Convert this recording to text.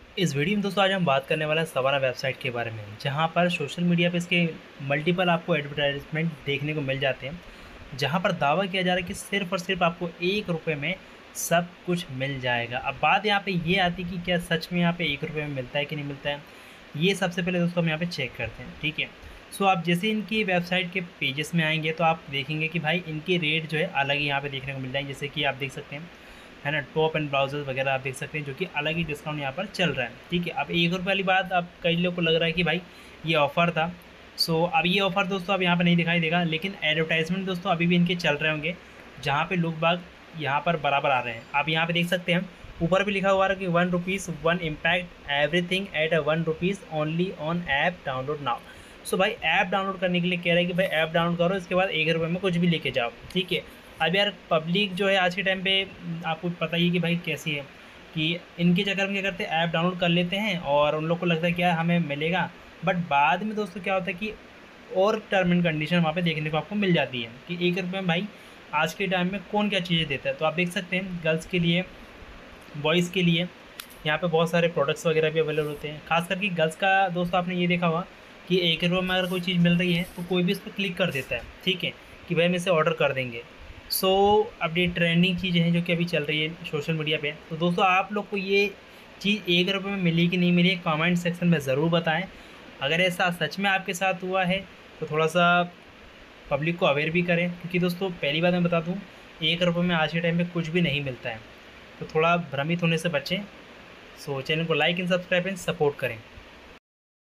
इस वीडियो में दोस्तों आज हम बात करने वाले हैं सवाना वेबसाइट के बारे में, जहां पर सोशल मीडिया पे इसके मल्टीपल आपको एडवर्टाइजमेंट देखने को मिल जाते हैं। जहां पर दावा किया जा रहा है कि सिर्फ़ और सिर्फ आपको ₹1 में सब कुछ मिल जाएगा। अब बात यहाँ पे ये आती है कि क्या सच में यहाँ पे ₹1 में मिलता है कि नहीं मिलता है? ये सबसे पहले दोस्तों हम यहाँ पे चेक करते हैं, ठीक है? सो आप जैसे इनकी वेबसाइट के पेजेस में आएँगे तो आप देखेंगे कि भाई इनके रेट जो है अलग ही यहाँ पे देखने को मिल जाएंगे। जैसे कि आप देख सकते हैं, है ना, टॉप एंड ब्लाउज़र्स वगैरह आप देख सकते हैं, जो कि अलग ही डिस्काउंट यहाँ पर चल रहा है, ठीक है। अब ₹1 वाली बात, अब कई लोगों को लग रहा है कि भाई ये ऑफ़र था। सो अब ये ऑफ़र दोस्तों अब यहाँ पर नहीं दिखाई देगा, लेकिन एडवर्टाइज़मेंट दोस्तों अभी भी इनके चल रहे होंगे, जहाँ पे लोग बाग यहाँ पर बराबर आ रहे हैं। आप यहाँ पे देख सकते हैं, ऊपर भी लिखा हुआ है कि ₹1 1 impact everything at ₹1 only on app download now. So भाई ऐप डाउनलोड करने के लिए कह रहा है कि भाई ऐप डाउनलोड करो, इसके बाद ₹1 में कुछ भी लेके जाओ, ठीक है। अब यार पब्लिक जो है आज के टाइम पे, आपको पता ही है कि भाई कैसी है, कि इनके चक्कर में क्या करते हैं, ऐप डाउनलोड कर लेते हैं और उन लोग को लगता है कि यार हमें मिलेगा, बट बाद में दोस्तों क्या होता है कि और टर्म एंड कंडीशन वहाँ पे देखने को आपको मिल जाती है कि ₹1 में भाई आज के टाइम में कौन क्या चीज़ें देता है। तो आप देख सकते हैं गर्ल्स के लिए, बॉयज़ के लिए यहाँ पे बहुत सारे प्रोडक्ट्स वगैरह भी अवेलेबल होते हैं। खास करके गर्ल्स का दोस्तों आपने ये देखा होगा कि ₹1 में अगर कोई चीज़ मिल रही है तो कोई भी उस पर क्लिक कर देता है, ठीक है, कि भाई हम इसे ऑर्डर कर देंगे। सो अब ये ट्रेंडिंग चीज़ें हैं जो कि अभी चल रही है सोशल मीडिया पे। तो दोस्तों आप लोग को ये चीज़ ₹1 में मिली कि नहीं मिली, कमेंट सेक्शन में ज़रूर बताएं। अगर ऐसा सच में आपके साथ हुआ है तो थोड़ा सा पब्लिक को अवेयर भी करें, क्योंकि दोस्तों पहली बात मैं बता दूं, ₹1 में आज के टाइम में कुछ भी नहीं मिलता है। तो थोड़ा भ्रमित होने से बचें। सो चैनल को like and subscribe and support करें।